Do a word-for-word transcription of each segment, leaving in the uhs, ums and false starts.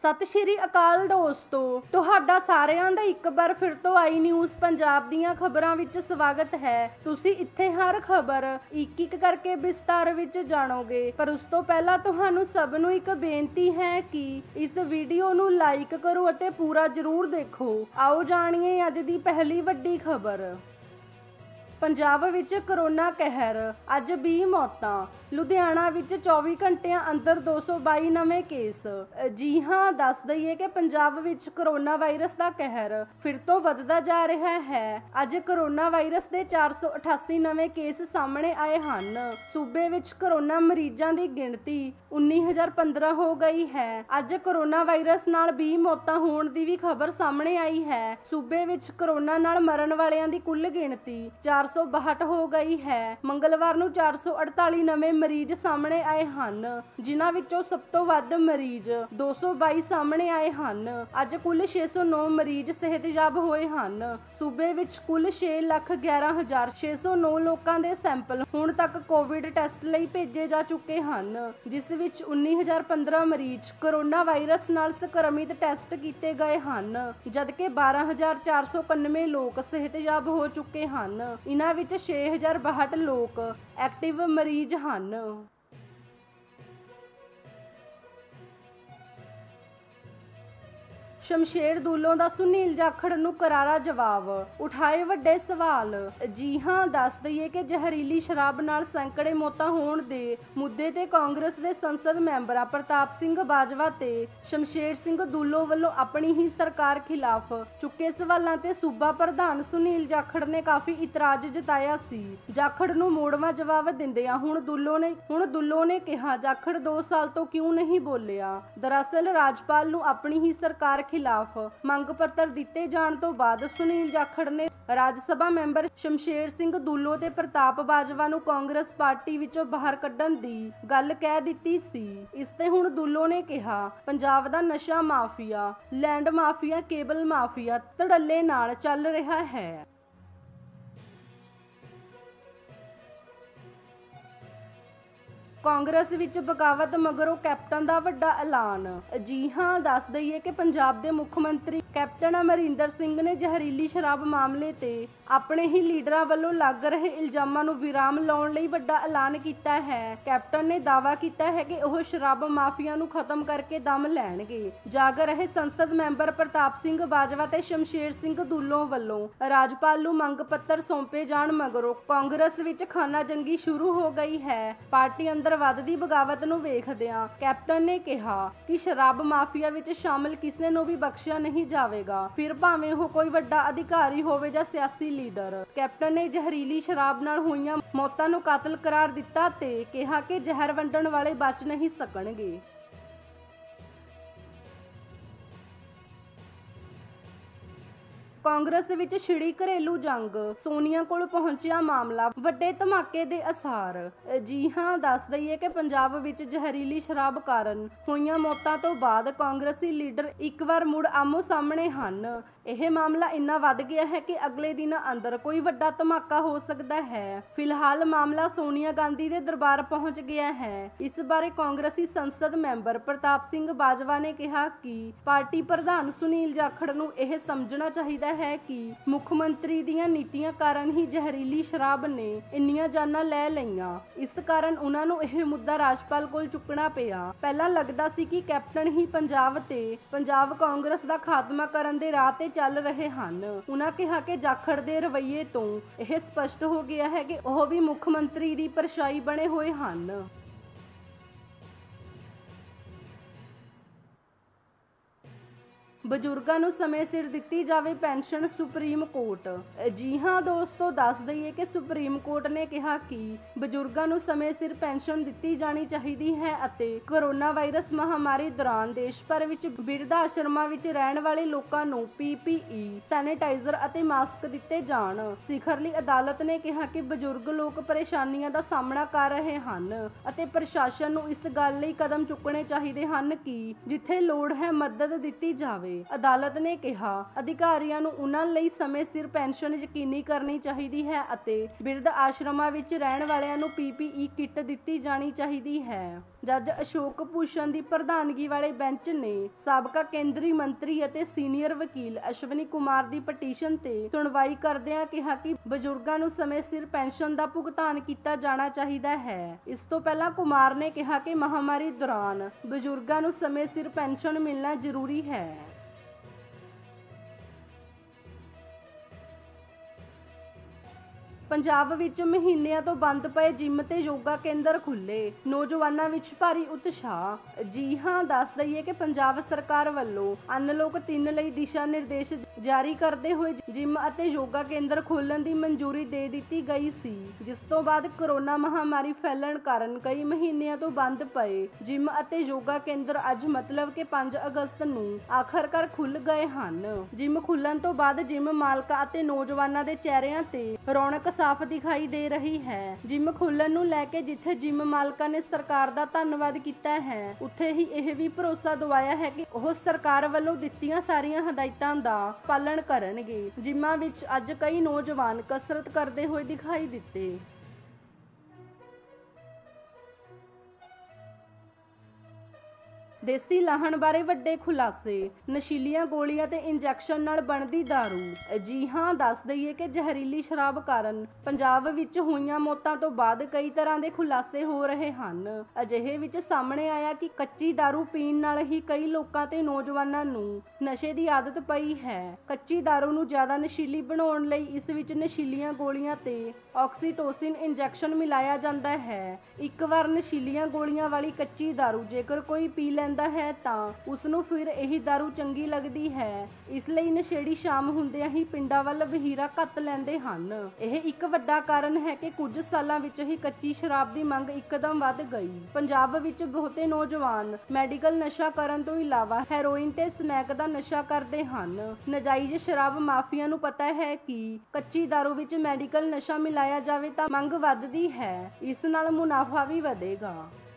सत श्री अकाल दोस्तों, तुहाडा सारिਆਂ ਦਾ ਇੱਕ ਵਾਰ ਫਿਰ ਤੋਂ आई न्यूज़ पंजाब ਦੀਆਂ ਖਬਰਾਂ ਵਿੱਚ ਸਵਾਗਤ ਹੈ। ਤੁਸੀਂ ਇੱਥੇ ਹਰ ਖਬਰ ਇੱਕ ਇੱਕ ਕਰਕੇ ਵਿਸਤਾਰ ਵਿੱਚ ਜਾਣੋਗੇ, ਪਰ ਉਸ ਤੋਂ ਪਹਿਲਾਂ ਤੁਹਾਨੂੰ ਸਭ ਨੂੰ ਇੱਕ ਬੇਨਤੀ ਹੈ ਕਿ ਇਸ ਵੀਡੀਓ ਨੂੰ ਲਾਈਕ ਕਰੋ ਅਤੇ ਪੂਰਾ ਜ਼ਰੂਰ ਦੇਖੋ। ਆਓ ਜਾਣੀਏ ਅੱਜ ਦੀ ਪਹਿਲੀ ਵੱਡੀ ਖਬਰ। पंजाब विच करोना कहर, अज बीस मौतां। लुधियाना विच चौबीस घंटिया अंदर दो सौ बाई नवे केस। जी हाँ, दस दईए कि पंजाब विच करोना वायरस का कहर फिर तो वधदा जा रहा है। अज करोना वायरस के चार सौ अठासी नवे केस सामने आए हैं। सूबे विच करोना मरीजों की गिणती उन्नी हजार पंद्रह हो गई है। अज करोना वायरस नाल बीस मौतां होण दी भी खबर सामने आई है। सूबे विच करोना नाल मरण वालियां दी कुल गिणती चार सौ बाहठ हो गई है। मंगलवार नूं चार सौ अड़ताली नवे मरीज सामने आए हैं, जिन्हां विचों सब तो वध मरीज दो सौ बाई सामने आए हैं। अज कुल छे सौ नौ मरीज सेहतयाब होए हैं। सूबे विच कुल छे लख ग्यारह हजार छे सौ नौ लोगों के सैंपल हुण तक कोविड टेस्ट लई भेजे जा चुके हैं, जिस विच उन्नी हजार पंद्रह मरीज कोरोना वायरस नाल संक्रमित टेस्ट किए गए हैं, जबकि बारह हजार चार सौ इक्यानवे लोग सेहतयाब हो चुके हैं। इन्हां विच छे हजार बाहठ लोग एक्टिव मरीज हैं। शमशेर दूलों का सुनील जाखड़ नूं करारा जवाब, उठाए वड्डे सवाल। जी हाँ, दस दईए कि जहरीली शराब नाल सैकड़े मौतां होण दे मुद्दे ते कांग्रेस दे संसद मैंबरां प्रताप सिंह बाजवा ते शमशेर सिंह दूलों वल्लों अपनी ही सरकार खिलाफ चुके सवालों ते सूबा प्रधान सुनील जाखड़ ने काफी इतराज जताया सी। जाखड़ नूं मोड़वां जवाब दिंदिआं हुण दूलों ने हुण दूलों ने कहा जाखड़ दो साल तो क्यों नहीं बोलिया। दरअसल राजपाल नूं अपनी ही सरकार खिलाफ मंग पत्र दिते जाण तो बाद सुनील जाखड़ ने राज सभा मैंबर शमशेर सिंह दूलो ते प्रताप बाजवा नूं कांग्रेस पार्टी विचों बाहर कड्ढण दी गल कह दित्ती सी। इस ते हुण दूलो ने कहा पंजाब दा नशा mafia, land mafia, cable mafia धड़ल्ले नाल चल रहा है। कांग्रेस विच बगावत मगरों कैप्टन का वड्डा ऐलान। जी हाँ, दस दईए कि पंजाब के मुख मंत्री कैप्टन अमरिंदर सिंह ने जहरीली शराब मामले ते अपने ही लीडरां वल्लों लग रहे इल्जामां नूं विराम लाउण लई वड्डा ऐलान कीता है। कैप्टन ने दावा कीता है कि वह शराब माफिया नूं खत्म करके दम लैणगे। जाग रहे संसद मैंबर प्रताप सिंह बाजवा ते शमशेर सिंह दूलों वल्लों राजपाल नूं मंग पत्र सौंपे जाण मगरों कांग्रेस विच खाना जंगी शुरू हो गई है। पार्टी अंदर वधदी बगावत नूं वेखदिआं कैप्टन ने कहा कि शराब माफिया विच शामिल किसी नूं भी बख्शिया नहीं जावेगा, फिर भावें वो कोई वड्डा अधिकारी होवे जां सियासी लीडर। कैप्टन ने जहरीली शराब नाल होईआं मौतां नूं कातल करार दिता ते कहा कि जहर वंडण वाले बच नहीं सकणगे। कांग्रेस विच छिड़ी घरेलू जंग, सोनिया कोल पहुंचिया मामला, वड्डे धमाके दे असार। जी हाँ, दस दईए कि पंजाब विच जहरीली शराब कारण होईआं मौतां तो बाद कांग्रेसी लीडर एक बार मुड़ आमो सामने हन। यह मामला इन्ना वध गया है कि अगले दिन अंदर कोई वड्डा धमाका हो सकता है। फिलहाल मामला सोनिया गांधी के दरबार पहुंच गया है। इस बारे कांग्रेसी संसद मैंबर प्रताप सिंह बाजवा ने कहा कि पार्टी प्रधान सुनील जाखड़ नूं यह समझना चाहिए है कि मुख मंत्री दीआं नीतियां कारण ही जहरीली शराब ने इन्नियां जानां लै लईआं। इस कारण उन्हां नूं यह मुद्दा राजपाल कोल चुकना पिया। पहलां लगदा सी कि कैप्टन ही पंजाब ते पंजाब कांग्रेस दा खात्मा करन दे राह ते चल रहे हैं। उन्हां कहा कि जाखड़ दे रवैये तो यह स्पष्ट हो गया है कि वह भी मुख मंत्री दी परछाई बने हुए हैं। बजुर्गों नूं समय सिर दिती जावे पेंशन, सुप्रीम कोर्ट। जी हाँ दोस्तों, दस दईए कि सुप्रीम कोर्ट ने कहा कि बजुर्गों नूं समय सिर पेंशन दिती जानी चाहिए है अते कोरोना वायरस महामारी दौरान देश भर विच बिरध आश्रमां विच रहण वाले लोकां नूं पी पी ई, सैनेटाइजर अते मास्क दिते जाण। सिखरली अदालत ने कहा कि बजुर्ग लोग परेशानियां दा सामना कर रहे हैं अते प्रशासन नूं इस गल लई कदम चुकने चाहिए हैं कि जिथे लोड़ है मदद दिती जावे। अदालत ने कहा अधिकारियों नूं उन्हां लई समय सिर पेंशन यकीनी करनी चाहिए है अते बिरध आश्रमां विच रहण वालियां नूं पी पी ई किट दिती जानी चाहिए है। ਜੱਜ ਅਸ਼ੋਕ ਭੂਸ਼ਣ ਦੀ ਪ੍ਰਧਾਨਗੀ ਵਾਲੇ ਬੈਂਚ ਨੇ ਸਾਬਕਾ ਕੇਂਦਰੀ ਮੰਤਰੀ ਅਤੇ ਸੀਨੀਅਰ ਵਕੀਲ ਅਸ਼ਵਨੀ ਕੁਮਾਰ ਦੀ ਪਟੀਸ਼ਨ ਤੇ ਸੁਣਵਾਈ ਕਰਦਿਆਂ ਕਿਹਾ ਕਿ ਬਜ਼ੁਰਗਾਂ ਨੂੰ ਸਮੇਂ ਸਿਰ ਪੈਨਸ਼ਨ ਦਾ ਭੁਗਤਾਨ ਕੀਤਾ ਜਾਣਾ ਚਾਹੀਦਾ ਹੈ। ਇਸ ਤੋਂ ਪਹਿਲਾਂ ਕੁਮਾਰ ਨੇ ਕਿਹਾ ਕਿ ਮਹਾਮਾਰੀ ਦੌਰਾਨ ਬਜ਼ੁਰਗਾਂ ਨੂੰ ਸਮੇਂ ਸਿਰ ਪੈਨਸ਼ਨ ਮਿਲਣਾ ਜ਼ਰੂਰੀ ਹੈ। ਪੰਜਾਬ ਵਿੱਚ ਮਹੀਨਿਆਂ ਤੋਂ ਬੰਦ ਪਏ ਜਿਮ ਤੇ ਯੋਗਾ ਕੇਂਦਰ ਖੁੱਲੇ, ਨੌਜਵਾਨਾਂ ਵਿੱਚ ਭਾਰੀ ਉਤਸ਼ਾਹ। ਜੀ ਹਾਂ, ਦੱਸ ਦਈਏ ਕਿ ਪੰਜਾਬ ਸਰਕਾਰ ਵੱਲੋਂ ਅਨਲੌਕ ਤਿੰਨ ਲਈ ਦਿਸ਼ਾ ਨਿਰਦੇਸ਼ ਜਾਰੀ ਕਰਦੇ ਹੋਏ ਜਿਮ ਅਤੇ ਯੋਗਾ ਕੇਂਦਰ ਖੋਲ੍ਹਣ ਦੀ ਮਨਜ਼ੂਰੀ ਦੇ ਦਿੱਤੀ ਗਈ ਸੀ, ਜਿਸ ਤੋਂ ਬਾਅਦ ਕੋਰੋਨਾ ਮਹਾਮਾਰੀ ਫੈਲਣ ਕਾਰਨ ਕਈ ਮਹੀਨਿਆਂ ਤੋਂ ਬੰਦ ਪਏ ਜਿਮ ਅਤੇ ਯੋਗਾ ਕੇਂਦਰ ਅੱਜ ਮਤਲਬ ਕਿ ਪੰਜ ਅਗਸਤ ਨੂੰ ਆਖਰਕਾਰ ਖੁੱਲ ਗਏ ਹਨ। ਜਿਮ ਖੁੱਲਣ ਤੋਂ ਬਾਅਦ ਜਿਮ ਮਾਲਕਾਂ ਅਤੇ ਨੌਜਵਾਨਾਂ ਦੇ ਚਿਹਰਿਆਂ ਤੇ ਰੌਣਕ ਸਾਫ਼ ਦਿਖਾਈ ਦੇ ਰਹੀ ਹੈ। ਜਿਮ ਖੁੱਲਣ ਨੂੰ ਲੈ ਕੇ ਜਿੱਥੇ ਜਿਮ ਮਾਲਕਾਂ ਨੇ ਸਰਕਾਰ ਦਾ ਧੰਨਵਾਦ ਕੀਤਾ ਹੈ, ਉੱਥੇ ਹੀ ਇਹ ਵੀ ਭਰੋਸਾ ਦਿਵਾਇਆ ਹੈ ਕਿ ਉਹ ਸਰਕਾਰ ਵੱਲੋਂ ਦਿੱਤੀਆਂ ਸਾਰੀਆਂ ਹਦਾਇਤਾਂ ਦਾ ਪਾਲਣ ਕਰਨਗੇ। ਜਿਮਾਂ ਵਿੱਚ ਅੱਜ ਕਈ ਨੌਜਵਾਨ ਕਸਰਤ ਕਰਦੇ ਹੋਏ ਦਿਖਾਈ ਦਿੱਤੇ। ਦੇਸੀ ਲਾਹਣ ਬਾਰੇ ਵੱਡੇ ਖੁਲਾਸੇ, ਨਸ਼ੀਲੀਆਂ ਗੋਲੀਆਂ ਤੇ ਇੰਜੈਕਸ਼ਨ ਨਾਲ ਬਣਦੀ ਦਾਰੂ। ਜੀ ਹਾਂ, ਦੱਸ ਦਈਏ ਕਿ ਜ਼ਹਿਰੀਲੀ ਸ਼ਰਾਬ ਕਾਰਨ ਪੰਜਾਬ ਵਿੱਚ ਹੋਈਆਂ ਮੌਤਾਂ ਤੋਂ ਬਾਅਦ ਕਈ ਤਰ੍ਹਾਂ ਦੇ ਖੁਲਾਸੇ ਹੋ ਰਹੇ ਹਨ। ਅਜਿਹੇ ਵਿੱਚ ਸਾਹਮਣੇ ਆਇਆ ਕਿ ਕੱਚੀ ਦਾਰੂ ਪੀਣ ਨਾਲ ਹੀ ਕਈ ਲੋਕਾਂ ਤੇ ਨੌਜਵਾਨਾਂ ਨੂੰ ਨਸ਼ੇ ਦੀ ਆਦਤ ਪਈ ਹੈ। ਕੱਚੀ ਦਾਰੂ ਨੂੰ ਜ਼ਿਆਦਾ ਨਸ਼ੀਲੀ ਬਣਾਉਣ ਲਈ ਇਸ ਵਿੱਚ ਨਸ਼ੀਲੀਆਂ ਗੋਲੀਆਂ ਤੇ ਆਕਸੀਟੋਸਿਨ ਇੰਜੈਕਸ਼ਨ ਮਿਲਾਇਆ ਜਾਂਦਾ ਹੈ। ਇੱਕ ਵਾਰ ਨਸ਼ੀਲੀਆਂ ਗੋਲੀਆਂ ਵਾਲੀ ਕੱਚੀ ਦਾਰੂ ਜੇਕਰ ਕੋਈ ਪੀ ਲੈਂਦਾ ਹੈ ਤਾਂ ਉਸ ਨੂੰ ਫਿਰ ਇਹੀ ਦਾਰੂ ਚੰਗੀ ਲੱਗਦੀ ਹੈ। ਇਸ ਲਈ ਨਸ਼ੇੜੀ ਸ਼ਾਮ ਹੁੰਦਿਆਂ ਹੀ ਪਿੰਡਾਂ ਵੱਲ ਵਹੀਰਾ ਘੱਤ ਲੈਂਦੇ ਹਨ। ਇਹ ਇੱਕ ਵੱਡਾ ਕਾਰਨ ਹੈ ਕਿ ਕੁਝ ਸਾਲਾਂ ਵਿੱਚ ਹੀ ਕੱਚੀ ਸ਼ਰਾਬ ਦੀ ਮੰਗ ਇੱਕਦਮ ਵੱਧ ਗਈ। ਪੰਜਾਬ ਵਿੱਚ ਬਹੁਤੇ ਨੌਜਵਾਨ ਮੈਡੀਕਲ ਨਸ਼ਾ ਕਰਨ ਤੋਂ ਇਲਾਵਾ ਹੈਰੋਇਨ ਤੇ ਸਮੈਕ ਦਾ ਨਸ਼ਾ ਕਰਦੇ ਹਨ। ਨਾਜਾਇਜ਼ ਸ਼ਰਾਬ ਮਾਫੀਆ ਨੂੰ ਪਤਾ ਹੈ ਕਿ ਕੱਚੀ ਦਾਰੂ ਵਿੱਚ ਮੈਡੀਕਲ ਨਸ਼ਾ ਮਿਲਾਇਆ ਜਾਵੇ ਤਾਂ ਮੰਗ ਵੱਧਦੀ ਹੈ, ਇਸ ਨਾਲ ਮੁਨਾਫਾ ਵੀ ਵਧੇਗਾ।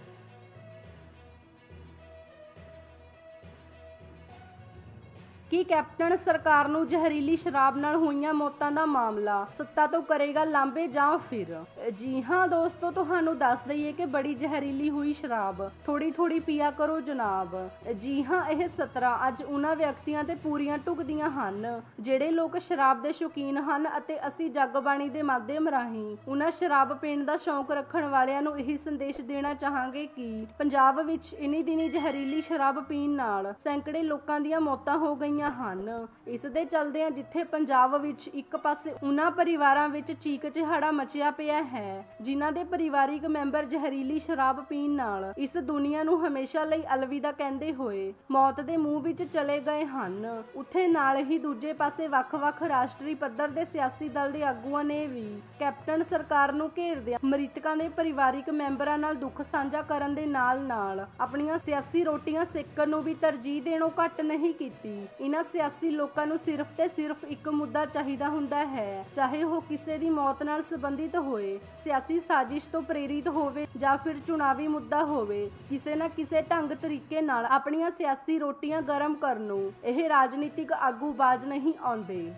ਕੀ ਕੈਪਟਨ ਸਰਕਾਰ ਨੂੰ ਜ਼ਹਿਰੀਲੀ ਸ਼ਰਾਬ ਨਾਲ ਹੋਈਆਂ ਮੌਤਾਂ ਦਾ ਮਾਮਲਾ ਸੱਤਾ ਤੋਂ ਕਰੇਗਾ ਲਾਂਭੇ ਜਾਂ ਫਿਰ? ਜੀ ਹਾਂ ਦੋਸਤੋ, ਤੁਹਾਨੂੰ ਦੱਸ ਦਈਏ ਕਿ ਬੜੀ ਜ਼ਹਿਰੀਲੀ ਹੋਈ ਸ਼ਰਾਬ ਥੋੜੀ ਥੋੜੀ ਪੀਆ ਕਰੋ ਜਨਾਬ। ਜੀ ਹਾਂ, ਇਹ ਸਤਰਾਂ ਅੱਜ ਉਹਨਾਂ ਵਿਅਕਤੀਆਂ ਤੇ ਪੂਰੀਆਂ ਢੁਕਦੀਆਂ ਹਨ ਜਿਹੜੇ ਲੋਕ ਸ਼ਰਾਬ ਦੇ ਸ਼ੌਕੀਨ ਹਨ, ਅਤੇ ਅਸੀਂ ਜਗਬਾਣੀ ਦੇ ਮਾਧਿਅਮ ਰਾਹੀਂ ਉਹਨਾਂ ਸ਼ਰਾਬ ਪੀਣ ਦਾ ਸ਼ੌਂਕ ਰੱਖਣ ਵਾਲਿਆਂ ਨੂੰ ਇਹੀ ਸੰਦੇਸ਼ ਦੇਣਾ ਚਾਹਾਂਗੇ ਕਿ ਪੰਜਾਬ ਵਿੱਚ ਇਨੀ ਦਿਨੀ ਜ਼ਹਿਰੀਲੀ ਸ਼ਰਾਬ ਪੀਣ ਨਾਲ ਸੈਂਕੜੇ ਲੋਕਾਂ ਦੀਆਂ ਮੌਤਾਂ ਹੋ ਗਈਆਂ ਹਨ। ਇਸ ਦੇ ਚਲਦਿਆਂ ਜਿੱਥੇ ਪੰਜਾਬ ਵਿੱਚ ਇੱਕ ਪਾਸੇ ਉਹਨਾਂ ਪਰਿਵਾਰਾਂ ਵਿੱਚ ਚੀਕ ਚਿਹਾੜਾ ਮਚਿਆ ਪਿਆ ਹੈ ਜਿਨ੍ਹਾਂ ਦੇ ਪਰਿਵਾਰਿਕ ਮੈਂਬਰ ਜ਼ਹਿਰੀਲੀ ਸ਼ਰਾਬ ਪੀਣ ਨਾਲ ਇਸ ਦੁਨੀਆ ਨੂੰ ਹਮੇਸ਼ਾ ਲਈ ਅਲਵਿਦਾ ਕਹਿੰਦੇ ਹੋਏ ਮੌਤ ਦੇ ਮੂੰਹ ਵਿੱਚ ਚਲੇ ਗਏ ਹਨ, ਉੱਥੇ ਨਾਲ ਹੀ ਦੂਜੇ ਪਾਸੇ ਵੱਖ-ਵੱਖ ਰਾਸ਼ਟਰੀ ਪੱਧਰ ਦੇ ਸਿਆਸੀ ਦਲ ਦੇ ਆਗੂਆਂ ਨੇ ਵੀ ਕੈਪਟਨ ਸਰਕਾਰ ਨੂੰ ਘੇਰਦਿਆਂ ਮ੍ਰਿਤਕਾਂ ਦੇ ਪਰਿਵਾਰਿਕ ਮੈਂਬਰਾਂ ਨਾਲ ਦੁੱਖ ਸਾਂਝਾ ਕਰਨ ਦੇ ਨਾਲ-ਨਾਲ ਆਪਣੀਆਂ ਸਿਆਸੀ ਰੋਟੀਆਂ ਸੇਕਣ ਨੂੰ ਵੀ ਤਰਜੀਹ ਦੇਣੋਂ ਘੱਟ ਨਹੀਂ ਕੀਤੀ। ਇਹਨਾਂ ਸਿਆਸੀ ਲੋਕਾਂ ਨੂੰ ਸਿਰਫ ਤੇ ਸਿਰਫ ਇੱਕ ਮੁੱਦਾ ਚਾਹੀਦਾ ਹੁੰਦਾ ਹੈ, ਚਾਹੇ ਉਹ ਕਿਸੇ ਦੀ ਮੌਤ ਨਾਲ ਸੰਬੰਧਿਤ ਹੋਏ, ਸਿਆਸੀ ਸਾਜ਼ਿਸ਼ ਤੋਂ ਪ੍ਰੇਰਿਤ ਹੋਵੇ ਜਾਂ ਫਿਰ ਚੁਣਾਵੀ ਮੁੱਦਾ ਹੋਵੇ, ਕਿਸੇ ਨਾ ਕਿਸੇ ਢੰਗ ਤਰੀਕੇ ਨਾਲ ਆਪਣੀਆਂ ਸਿਆਸੀ ਰੋਟੀਆਂ ਗਰਮ ਕਰਨ ਨੂੰ ਇਹ ਰਾਜਨੀਤਿਕ ਆਗੂ ਬਾਜ਼ ਨਹੀਂ ਆਉਂਦੇ।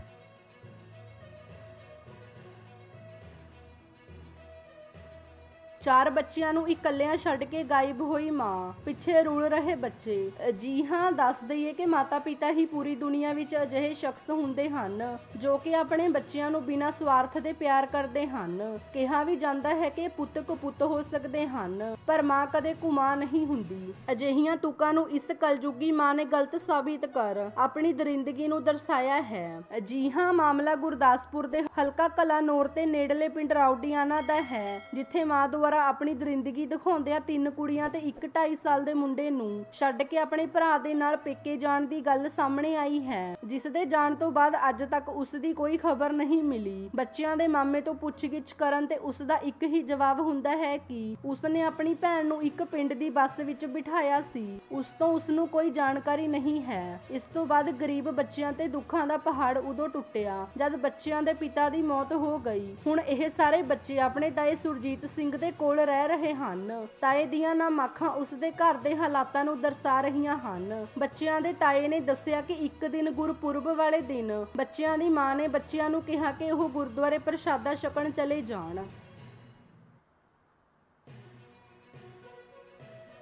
ਚਾਰ ਬੱਚਿਆਂ ਨੂੰ ਇਕੱਲਿਆਂ ਛੱਡ ਕੇ ਗਾਇਬ ਹੋਈ ਮਾਂ, ਪਿੱਛੇ ਰੁਲ ਰਹੇ ਬੱਚੇ। ਜੀ ਹਾਂ, ਦੱਸ ਦਈਏ ਕਿ ਮਾਤਾ ਪਿਤਾ ਹੀ ਪੂਰੀ ਦੁਨੀਆ ਵਿੱਚ ਅਜਿਹੇ ਸ਼ਖਸ ਹੁੰਦੇ ਹਨ ਜੋ ਕਿ ਆਪਣੇ ਬੱਚਿਆਂ ਨੂੰ ਬਿਨਾਂ ਸਵਾਰਥ ਦੇ ਪਿਆਰ ਕਰਦੇ ਹਨ। ਕਿਹਾ ਵੀ ਜਾਂਦਾ ਹੈ ਕਿ ਪੁੱਤ ਕਪੁੱਤ ਹੋ ਸਕਦੇ ਹਨ ਪਰ ਮਾਂ ਕਦੇ ਕੁਮਾਂ ਨਹੀਂ ਹੁੰਦੀ। ਅਜਿਹੀਆਂ ਤੁਕਾਂ ਨੂੰ ਇਸ ਕਲਯੁਗੀ ਮਾਂ ਨੇ ਗਲਤ ਸਾਬਿਤ ਕਰ ਆਪਣੀ ਦਰਿੰਦਗੀ ਨੂੰ ਦਰਸਾਇਆ ਹੈ। ਜੀ ਹਾਂ, ਮਾਮਲਾ ਗੁਰਦਾਸਪੁਰ ਦੇ ਹਲਕਾ ਕਲਾਨੌਰ ਤੇ ਨੇੜਲੇ ਪਿੰਡ ਰਾਉਡੀਆਣਾ ਦਾ ਹੈ, ਜਿੱਥੇ ਮਾਂ ਦੁਆਰਾ ਆਪਣੀ ਦਰਿੰਦਗੀ ਦਿਖਾਉਂਦਿਆਂ ਤਿੰਨ ਕੁੜੀਆਂ ਤੇ ਇੱਕ ਢਾਈ ਸਾਲ ਦੇ ਮੁੰਡੇ ਨੂੰ ਛੱਡ ਕੇ ਆਪਣੇ ਭਰਾ ਦੇ ਨਾਲ ਪੇਕੇ ਜਾਣ ਦੀ ਗੱਲ ਸਾਹਮਣੇ ਆਈ ਹੈ, ਜਿਸ ਦੇ ਜਾਣ ਤੋਂ ਬਾਅਦ ਅੱਜ ਤੱਕ ਉਸ ਦੀ ਕੋਈ ਖਬਰ ਨਹੀਂ ਮਿਲੀ। ਬੱਚਿਆਂ ਦੇ ਮਾਮੇ ਤੋਂ ਪੁੱਛਗਿੱਛ ਕਰਨ ਤੇ ਉਸ ਦਾ ਇੱਕ ਹੀ ਜਵਾਬ ਹੁੰਦਾ ਹੈ ਕਿ ਉਸ ਨੇ ਆਪਣੀ ਭੈਣ ਨੂੰ ਇੱਕ ਪਿੰਡ ਦੀ ਬੱਸ ਵਿੱਚ ਬਿਠਾਇਆ ਸੀ, ਉਸ ਤੋਂ ਉਸ ਨੂੰ ਕੋਈ ਜਾਣਕਾਰੀ ਨਹੀਂ ਹੈ। ਇਸ ਤੋਂ ਬਾਅਦ ਗਰੀਬ ਬੱਚਿਆਂ ਤੇ ਦੁੱਖਾਂ ਦਾ ਪਹਾੜ ਉਦੋਂ ਟੁੱਟਿਆ ਜਦ ਬੱਚਿਆਂ ਦੇ ਪਿਤਾ ਦੀ ਮੌਤ ਹੋ ਗਈ। ਹੁਣ ਇਹ ਸਾਰੇ ਬੱਚੇ ਆਪਣੇ ਤਾਏ ਸੁਰਜੀਤ ਸਿੰਘ ਦੇ ਕੋਲ ਰਹਿ ਰਹੇ ਹਨ। ਤਾਏ ਦੀਆਂ ਨਾਮ ਅੱਖਾਂ ਉਸ ਦੇ ਘਰ ਦੇ ਹਾਲਾਤਾਂ ਨੂੰ ਦਰਸਾ ਰਹੀਆਂ ਹਨ। ਬੱਚਿਆਂ ਦੇ ਤਾਏ ਨੇ ਦੱਸਿਆ ਕਿ ਇੱਕ ਦਿਨ ਗੁਰਪੁਰਬ ਵਾਲੇ ਦਿਨ ਬੱਚਿਆਂ ਦੀ ਮਾਂ ਨੇ ਬੱਚਿਆਂ ਨੂੰ ਕਿਹਾ ਕਿ ਉਹ ਗੁਰਦੁਆਰੇ ਪ੍ਰਸ਼ਾਦਾ ਛਕਣ ਚਲੇ ਜਾਣ।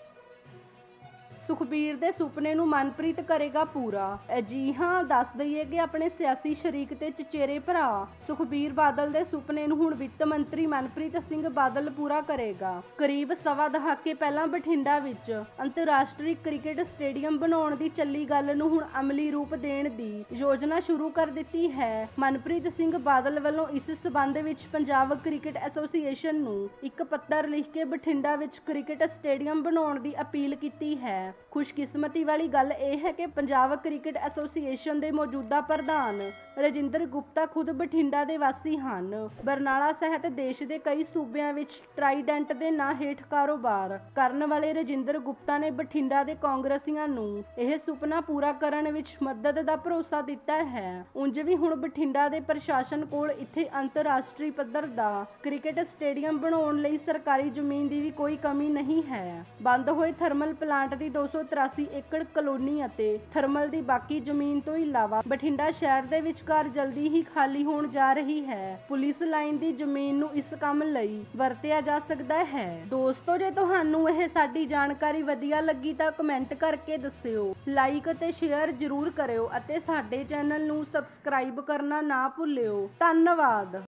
ਸੁਖਬੀਰ ਦੇ ਸੁਪਨੇ ਨੂੰ ਮਨਪ੍ਰੀਤ ਕਰੇਗਾ ਪੂਰਾ। ਜੀ ਹਾਂ, ਦੱਸ ਦਈਏ ਕਿ ਆਪਣੇ ਸਿਆਸੀ ਸ਼ਰੀਕ ਤੇ ਚਚੇਰੇ ਭਰਾ ਸੁਖਬੀਰ ਬਾਦਲ ਦੇ ਸੁਪਨੇ ਨੂੰ ਹੁਣ ਵਿੱਤ ਮੰਤਰੀ ਮਨਪ੍ਰੀਤ ਸਿੰਘ ਬਾਦਲ ਪੂਰਾ ਕਰੇਗਾ। ਕਰੀਬ ਸਵਾ ਦਹਾਕੇ ਪਹਿਲਾਂ ਬਠਿੰਡਾ ਵਿੱਚ ਅੰਤਰਰਾਸ਼ਟਰੀ ਕ੍ਰਿਕਟ ਸਟੇਡੀਅਮ ਬਣਾਉਣ ਦੀ ਚੱਲੀ ਗੱਲ ਨੂੰ ਹੁਣ ਅਮਲੀ ਰੂਪ ਦੇਣ ਦੀ ਯੋਜਨਾ ਸ਼ੁਰੂ ਕਰ ਦਿੱਤੀ ਹੈ। ਮਨਪ੍ਰੀਤ ਸਿੰਘ ਬਾਦਲ ਵੱਲੋਂ ਇਸ ਸਬੰਧ ਵਿੱਚ ਪੰਜਾਬ ਕ੍ਰਿਕਟ ਐਸੋਸੀਏਸ਼ਨ ਨੂੰ ਇੱਕ ਪੱਤਰ ਲਿਖ ਕੇ ਬਠਿੰਡਾ ਵਿੱਚ ਕ੍ਰਿਕਟ ਸਟੇਡੀਅਮ ਬਣਾਉਣ ਦੀ ਅਪੀਲ ਕੀਤੀ ਹੈ। ਖੁਸ਼ਕਿਸਮਤੀ ਵਾਲੀ ਗੱਲ ਇਹ ਹੈ ਕਿ ਪੰਜਾਬ ਕ੍ਰਿਕਟ ਐਸੋਸੀਏਸ਼ਨ ਦੇ ਮੌਜੂਦਾ ਪ੍ਰਧਾਨ ਰਜਿੰਦਰ ਗੁਪਤਾ ਖੁਦ ਬਠਿੰਡਾ ਦੇ ਵਾਸੀ ਹਨ। ਬਰਨਾਲਾ ਸਹਿਤ ਦੇਸ਼ ਦੇ ਕਈ ਸੂਬਿਆਂ ਵਿੱਚ ਟਰਾਈਡੈਂਟ ਦੇ ਨਾਂ ਹੇਠ ਕਾਰੋਬਾਰ ਕਰਨ ਵਾਲੇ ਰਜਿੰਦਰ ਗੁਪਤਾ ਨੇ ਬਠਿੰਡਾ ਦੇ ਕਾਂਗਰਸੀਆਂ ਨੂੰ ਇਹ ਸੁਪਨਾ ਪੂਰਾ ਕਰਨ ਵਿੱਚ ਮਦਦ ਦਾ ਭਰੋਸਾ ਦਿੱਤਾ ਹੈ। ਉਂਝ ਵੀ ਹੁਣ ਬਠਿੰਡਾ ਦੇ ਪ੍ਰਸ਼ਾਸਨ ਕੋਲ ਇੱਥੇ ਅੰਤਰਰਾਸ਼ਟਰੀ ਪੱਧਰ ਦਾ ਕ੍ਰਿਕਟ ਸਟੇਡੀਅਮ ਬਣਾਉਣ ਲਈ ਸਰਕਾਰੀ ਜ਼ਮੀਨ ਦੀ ਵੀ ਕੋਈ ਕਮੀ ਨਹੀਂ ਹੈ। ਬੰਦ ਹੋਏ ਥਰਮਲ ਪਲਾਂਟ ਦੀ ਦੋ ਸੌ ਤਰਾਸੀ ਏਕੜ ਕਲੋਨੀ ਅਤੇ ਥਰਮਲ ਦੀ ਬਾਕੀ ਜ਼ਮੀਨ ਤੋਂ ਇਲਾਵਾ ਬਠਿੰਡਾ ਸ਼ਹਿਰ ਦੇ ਵਿਚਕਾਰ ਜਲਦੀ ਹੀ ਖਾਲੀ ਹੋਣ ਜਾ ਰਹੀ ਹੈ। ਪੁਲਿਸ ਲਾਈਨ ਦੀ ਜ਼ਮੀਨ ਨੂੰ ਇਸ ਕੰਮ ਲਈ ਵਰਤਿਆ ਜਾ ਸਕਦਾ ਹੈ। ਦੋਸਤੋ, ਜੇ ਤੁਹਾਨੂੰ ਇਹ ਸਾਡੀ ਜਾਣਕਾਰੀ ਵਧੀਆ ਲੱਗੀ ਤਾਂ ਕਮੈਂਟ ਕਰਕੇ ਦੱਸਿਓ, ਲਾਈਕ ਅਤੇ ਸ਼ੇਅਰ ਜ਼ਰੂਰ ਕਰਿਓ ਅਤੇ ਸਾਡੇ ਚੈਨਲ ਨੂੰ ਸਬਸਕ੍ਰਾਈਬ ਕਰਨਾ ਨਾ ਭੁੱਲਿਓ। ਧੰਨਵਾਦ।